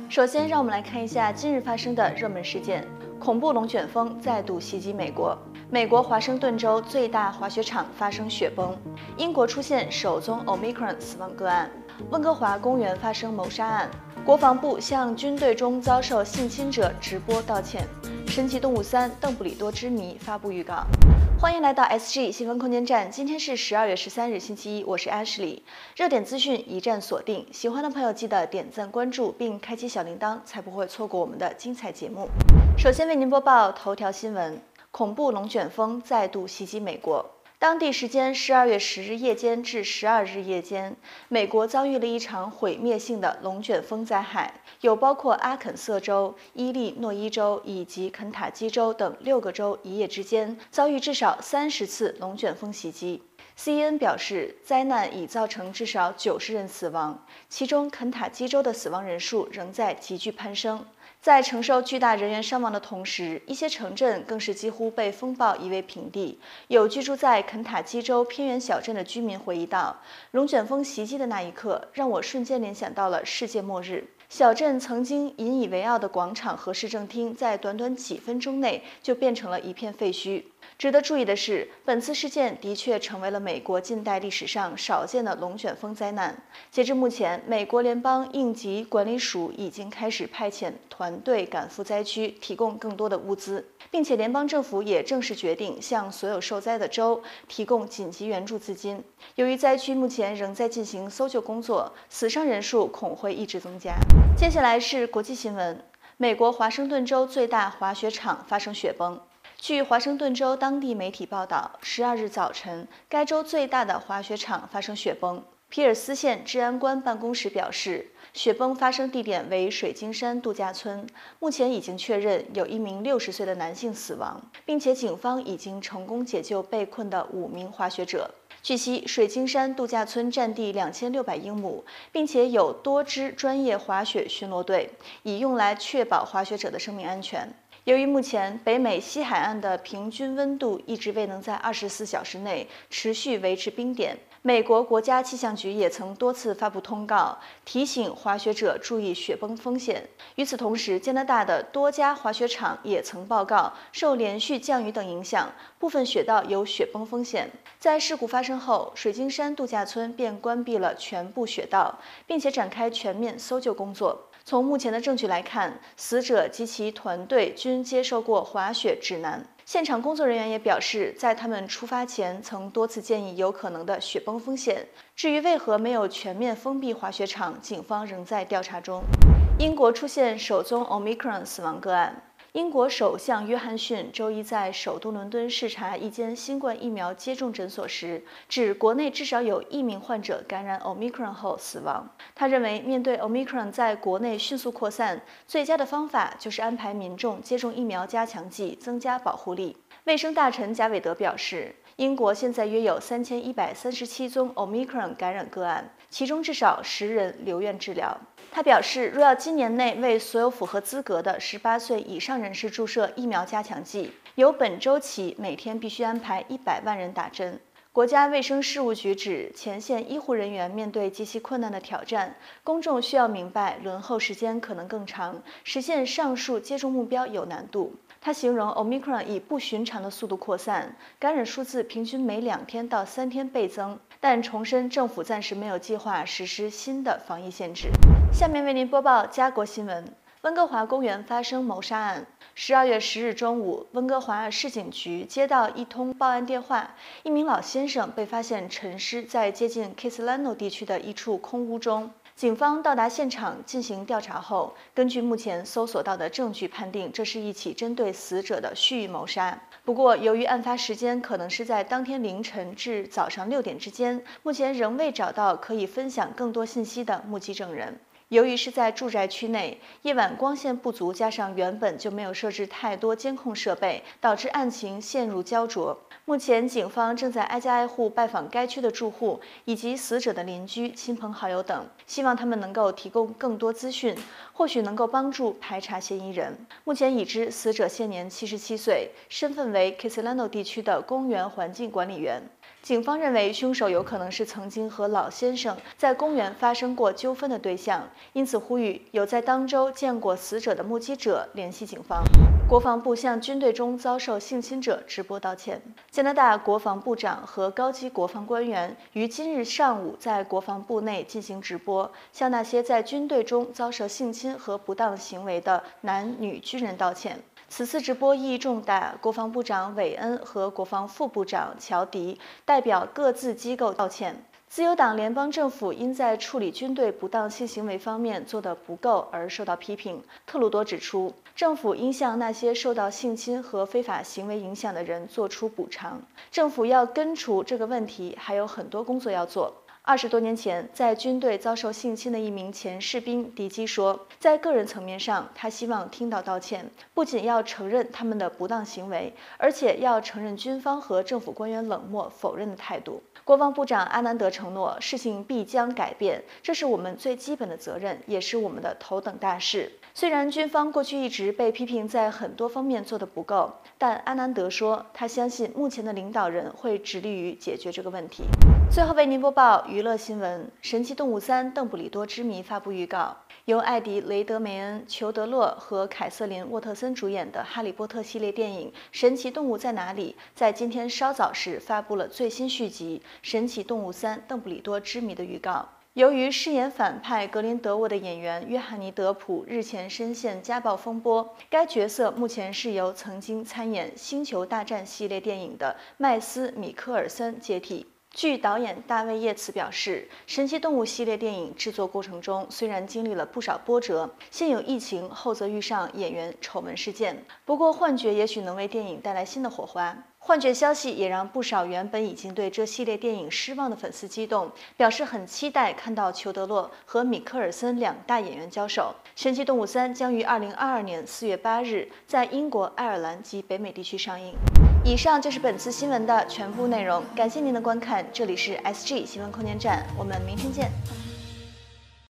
首先，让我们来看一下今日发生的热门事件：恐怖龙卷风再度袭击美国；美国华盛顿州最大滑雪场发生雪崩；英国出现首宗 Omicron 死亡个案；温哥华公园发生谋杀案；国防部向军队中遭受性侵者直播道歉；神奇动物3邓布利多之谜发布预告。欢迎来到 SG 新闻空间站，今天是12月13日星期一，我是 Ashley。热点资讯一站锁定，喜欢的朋友记得点赞关注并开启小铃铛，才不会错过我们的精彩节目。首先为您播报头条新闻：恐怖龙卷风再度袭击美国。当地时间12月10日夜间至12日夜间，美国遭遇了一场毁灭性的龙卷风灾害，有包括阿肯色州、伊利诺伊州以及肯塔基州等6个州一夜之间遭遇至少30次龙卷风袭击。CNN 表示，灾难已造成至少90人死亡，其中肯塔基州的死亡人数仍在急剧攀升。在承受巨大人员伤亡的同时，一些城镇更是几乎被风暴夷为平地。有居住在肯塔基州偏远小镇的居民回忆道：“龙卷风袭击的那一刻，让我瞬间联想到了世界末日。小镇曾经引以为傲的广场和市政厅，在短短几分钟内就变成了一片废墟。”值得注意的是，本次事件的确成为了美国近代历史上少见的龙卷风灾难。截至目前，美国联邦应急管理署已经开始派遣团队赶赴灾区，提供更多的物资，并且联邦政府也正式决定向所有受灾的州提供紧急援助资金。由于灾区目前仍在进行搜救工作，死伤人数恐会一直增加。接下来是国际新闻：美国华盛顿州最大滑雪场发生雪崩。据华盛顿州当地媒体报道，12日早晨，该州最大的滑雪场发生雪崩。皮尔斯县治安官办公室表示，雪崩发生地点为水晶山度假村，目前已经确认有一名60岁的男性死亡，并且警方已经成功解救被困的5名滑雪者。据悉，水晶山度假村占地2600英亩，并且有多支专业滑雪巡逻队，以用来确保滑雪者的生命安全。由于目前北美西海岸的平均温度一直未能在24小时内持续维持冰点，美国国家气象局也曾多次发布通告，提醒滑雪者注意雪崩风险。与此同时，加拿大的多家滑雪场也曾报告，受连续降雨等影响，部分雪道有雪崩风险。在事故发生后，水晶山度假村便关闭了全部雪道，并且展开全面搜救工作。从目前的证据来看，死者及其团队均接受过滑雪指南。现场工作人员也表示，在他们出发前曾多次建议有可能的雪崩风险。至于为何没有全面封闭滑雪场，警方仍在调查中。英国出现首宗 Omicron 死亡个案。英国首相约翰逊周一在首都伦敦视察一间新冠疫苗接种诊所时，指国内至少有1名患者感染 Omicron 后死亡。他认为，面对 Omicron 在国内迅速扩散，最佳的方法就是安排民众接种疫苗加强剂，增加保护力。卫生大臣贾韦德表示，英国现在约有3137宗 Omicron 感染个案，其中至少10人留院治疗。他表示，若要今年内为所有符合资格的18岁以上人士注射疫苗加强剂，由本周起每天必须安排100万人打针。国家卫生事务局指，前线医护人员面对极其困难的挑战，公众需要明白轮候时间可能更长，实现上述接种目标有难度。他形容 Omicron 以不寻常的速度扩散，感染数字平均每2天到3天倍增，但重申政府暂时没有计划实施新的防疫限制。下面为您播报家国新闻：温哥华公园发生谋杀案。12月10日中午，温哥华市警局接到一通报案电话，一名老先生被发现沉尸在接近 Kitsilano 地区的一处空屋中。警方到达现场进行调查后，根据目前搜索到的证据判定，这是一起针对死者的蓄意谋杀。不过，由于案发时间可能是在当天凌晨至早上6点之间，目前仍未找到可以分享更多信息的目击证人。由于是在住宅区内，夜晚光线不足，加上原本就没有设置太多监控设备，导致案情陷入焦灼。目前，警方正在挨家挨户拜访该区的住户以及死者的邻居、亲朋好友等，希望他们能够提供更多资讯， 或许能够帮助排查嫌疑人。目前已知死者现年77岁，身份为 Kisilano 地区的公园环境管理员。警方认为凶手有可能是曾经和老先生在公园发生过纠纷的对象，因此呼吁有在当周见过死者的目击者联系警方。国防部向军队中遭受性侵者直播道歉。加拿大国防部长和高级国防官员于今日上午在国防部内进行直播，向那些在军队中遭受性侵和不当行为的男女军人道歉。此次直播意义重大，国防部长韦恩和国防副部长乔迪代表各自机构道歉。自由党联邦政府因在处理军队不当性行为方面做得不够而受到批评。特鲁多指出，政府应向那些受到性侵和非法行为影响的人做出补偿。政府要根除这个问题，还有很多工作要做。20多年前，在军队遭受性侵的一名前士兵迪基说，在个人层面上，他希望听到道歉，不仅要承认他们的不当行为，而且要承认军方和政府官员冷漠否认的态度。国防部长阿南德承诺，事情必将改变，这是我们最基本的责任，也是我们的头等大事。虽然军方过去一直被批评在很多方面做得不够，但阿南德说，他相信目前的领导人会致力于解决这个问题。最后为您播报娱乐新闻：《神奇动物3：邓布利多之谜》发布预告。由艾迪·雷德梅恩、裘德·洛和凯瑟琳·沃特森主演的《哈利波特》系列电影《神奇动物在哪里》在今天稍早时发布了最新续集《神奇动物3：邓布利多之谜》的预告。由于饰演反派格林德沃的演员约翰尼·德普日前深陷家暴风波，该角色目前是由曾经参演《星球大战》系列电影的麦斯·米科尔森接替。据导演大卫·叶茨表示，神奇动物系列电影制作过程中虽然经历了不少波折，先有疫情，后则遇上演员丑闻事件，不过幻觉也许能为电影带来新的火花。幻觉消息也让不少原本已经对这系列电影失望的粉丝激动，表示很期待看到裘德·洛和米科尔森两大演员交手。《神奇动物3》将于2022年4月8日在英国、爱尔兰及北美地区上映。以上就是本次新闻的全部内容，感谢您的观看，这里是 SG 新闻空间站，我们明天见。